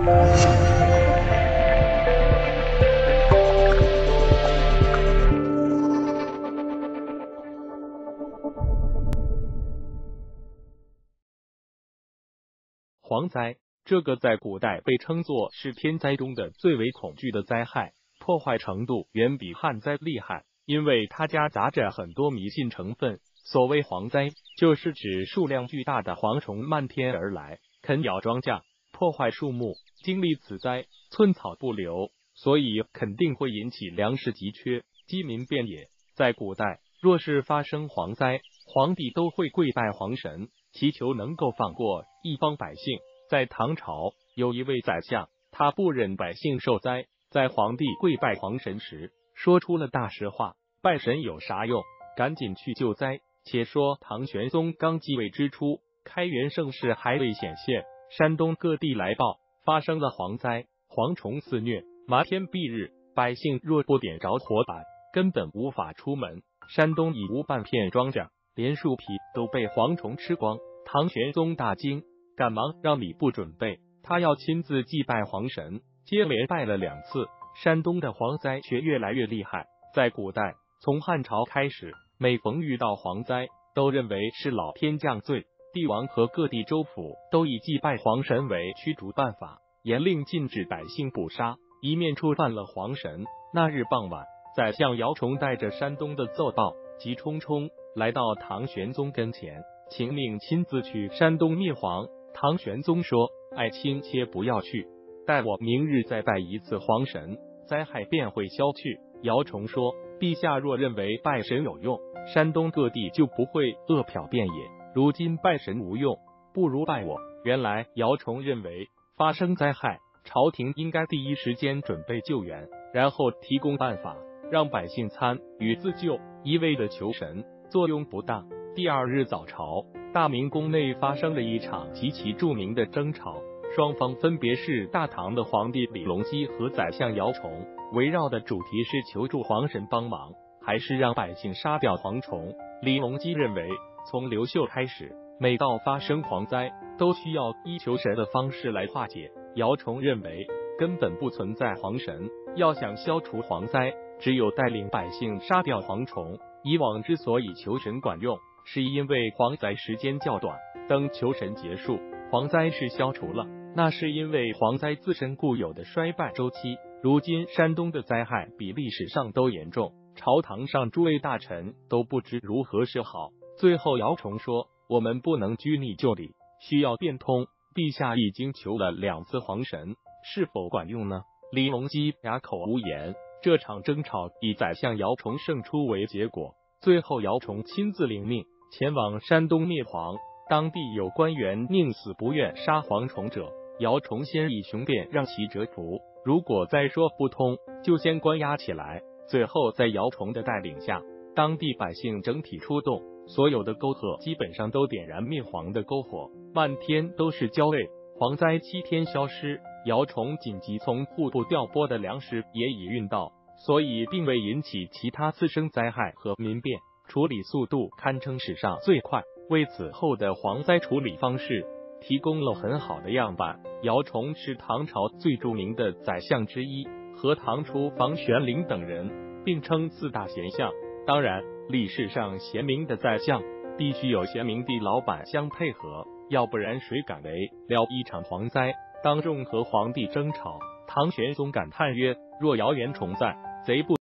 蝗灾，这个在古代被称作是天灾中的最为恐惧的灾害，破坏程度远比旱灾厉害，因为它夹杂着很多迷信成分。所谓蝗灾，就是指数量巨大的蝗虫漫天而来，啃咬庄稼，破坏树木。经历此灾，寸草不留，所以肯定会引起粮食急缺，饥民遍野。在古代，若是发生蝗灾，皇帝都会跪拜蝗神，祈求能够放过一方百姓。在唐朝，有一位宰相，他不忍百姓受灾，在皇帝跪拜蝗神时，说出了大实话：拜神有啥用？赶紧去救灾！且说唐玄宗刚继位之初，开元盛世还未显现，山东各地来报发生了蝗灾，蝗虫肆虐，麻天蔽日，百姓若不点着火把，根本无法出门。山东已无半片庄稼，连树皮都被蝗虫吃光。唐玄宗大惊，赶忙让礼部准备，他要亲自祭拜蝗神。接连拜了2次，山东的蝗灾却越来越厉害。在古代，从汉朝开始，每逢遇到蝗灾，都认为是老天降罪，帝王和各地州府都以祭拜蝗神为驱逐办法，严令禁止百姓捕杀，以免触犯了蝗神。那日傍晚，宰相姚崇带着山东的奏报，急冲冲来到唐玄宗跟前，请命亲自去山东灭蝗。唐玄宗说：“爱卿且不要去，待我明日再拜一次蝗神，灾害便会消去。”姚崇说：“陛下若认为拜神有用，山东各地就不会饿殍遍野。如今拜神无用，不如拜我。”原来姚崇认为，发生灾害，朝廷应该第一时间准备救援，然后提供办法，让百姓参与自救。一味的求神，作用不大。第2日早朝，大明宫内发生了一场极其著名的争吵，双方分别是大唐的皇帝李隆基和宰相姚崇，围绕的主题是求助蝗神帮忙，还是让百姓杀掉蝗虫。李隆基认为，从刘秀开始，每到发生蝗灾，都需要依求神的方式来化解。姚崇认为，根本不存在蝗神，要想消除蝗灾，只有带领百姓杀掉蝗虫。以往之所以求神管用，是因为蝗灾时间较短，等求神结束，蝗灾是消除了，那是因为蝗灾自身固有的衰败周期。如今山东的灾害比历史上都严重，朝堂上诸位大臣都不知如何是好。最后姚崇说：“我们不能拘泥就礼，需要变通。陛下已经求了2次蝗神，是否管用呢？”李隆基哑口无言。这场争吵以宰相姚崇胜出为结果，最后姚崇亲自领命前往山东灭蝗。当地有官员宁死不愿杀蝗虫者，姚崇先以雄辩让其折服，如果再说不通，就先关押起来。最后在姚崇的带领下，当地百姓整体出动，所有的沟壑基本上都点燃灭蝗的篝火，漫天都是焦味。蝗灾7天消失，姚崇紧急从户部调拨的粮食也已运到，所以并未引起其他次生灾害和民变，处理速度堪称史上最快，为此后的蝗灾处理方式提供了很好的样板。姚崇是唐朝最著名的宰相之一，和唐初房玄龄等人并称4大贤相。当然，历史上贤明的宰相必须有贤明的老板相配合，要不然谁敢为了一场蝗灾当众和皇帝争吵？唐玄宗感叹曰：“若谣言重在，贼不